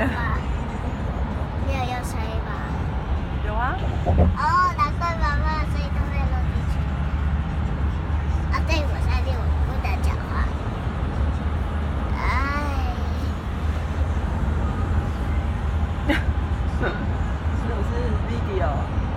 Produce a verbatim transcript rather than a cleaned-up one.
吧？没有用声音吧？ 有啊。 哦，难怪妈妈的声音都被录进去。啊，对，我在练，我不能讲话。哎。 是不是 video？